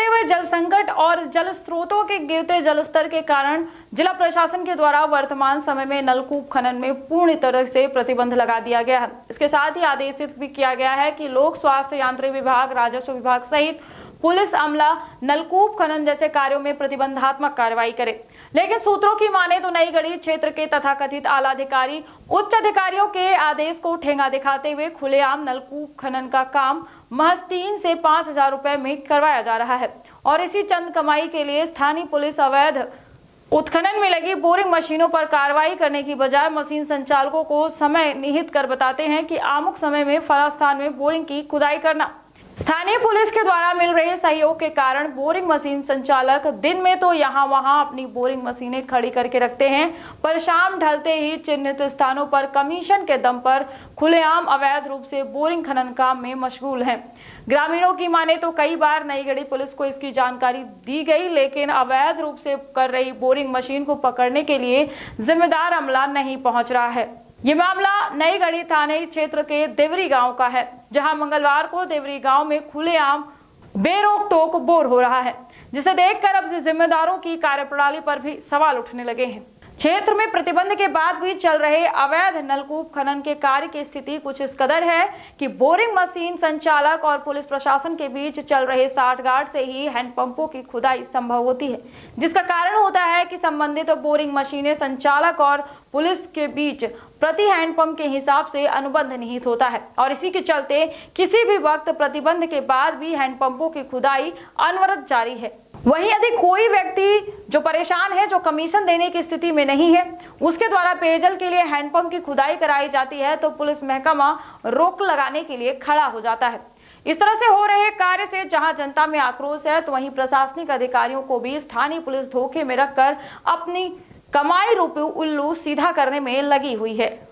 हुए जल संकट और जल स्रोतों के गिरते जल स्तर के कारण जिला प्रशासन के द्वारा वर्तमान समय में नलकूप खनन में पूर्ण तरह से प्रतिबंध लगा दिया गया है। इसके साथ ही आदेशित भी किया गया है कि लोक स्वास्थ्य यांत्रिक विभाग, राजस्व विभाग सहित पुलिस अमला नलकूप खनन जैसे कार्यों में प्रतिबंधात्मक कार्रवाई करे। लेकिन सूत्रों की माने तो नई गढ़ी क्षेत्र के तथाकथित आला अधिकारी उच्च अधिकारियों के आदेश को ठेंगा दिखाते हुए खुलेआम नलकूप खनन का काम महज 3 से 5 हजार रुपए में करवाया जा रहा है और इसी चंद कमाई के लिए स्थानीय पुलिस अवैध उत्खनन में लगी बोरिंग मशीनों पर कार्रवाई करने की बजाय मशीन संचालकों को समय निहित कर बताते हैं कि अमुक समय में फला स्थान में बोरिंग की खुदाई करना। स्थानीय पुलिस के द्वारा मिल रहे सहयोग के कारण बोरिंग मशीन संचालक दिन में तो यहाँ वहाँ अपनी बोरिंग मशीनें खड़ी करके रखते हैं, पर शाम ढलते ही चिन्हित स्थानों पर कमीशन के दम पर खुलेआम अवैध रूप से बोरिंग खनन काम में मशगूल हैं। ग्रामीणों की माने तो कई बार नई गढ़ी पुलिस को इसकी जानकारी दी गई, लेकिन अवैध रूप से कर रही बोरिंग मशीन को पकड़ने के लिए जिम्मेदार अमला नहीं पहुंच रहा है। ये मामला नई गढ़ी थाने क्षेत्र के देवरी गांव का है, जहां मंगलवार को देवरी गांव में खुलेआम बेरोक टोक बोर हो रहा है, जिसे देखकर अब जिम्मेदारों की कार्यप्रणाली पर भी सवाल उठने लगे हैं। क्षेत्र में प्रतिबंध के बाद भी चल रहे अवैध नलकूप खनन के कार्य की स्थिति कुछ इस कदर है कि बोरिंग मशीन संचालक और पुलिस प्रशासन के बीच चल रहे साठगांठ से ही हैंडपंपों की खुदाई संभव होती है, जिसका कारण होता है कि संबंधित बोरिंग मशीनें संचालक और पुलिस के बीच प्रति हैंडपंप के हिसाब से अनुबंध निहित होता है और इसी के चलते किसी भी वक्त प्रतिबंध के बाद भी हैंडपंपों की खुदाई अनवरत जारी है। वहीं यदि कोई व्यक्ति जो परेशान है, जो कमीशन देने की स्थिति में नहीं है, उसके द्वारा पेयजल के लिए हैंडपंप की खुदाई कराई जाती है तो पुलिस महकमा रोक लगाने के लिए खड़ा हो जाता है। इस तरह से हो रहे कार्य से जहां जनता में आक्रोश है, तो वहीं प्रशासनिक अधिकारियों को भी स्थानीय पुलिस धोखे में रखकर अपनी कमाई रूपी उल्लू सीधा करने में लगी हुई है।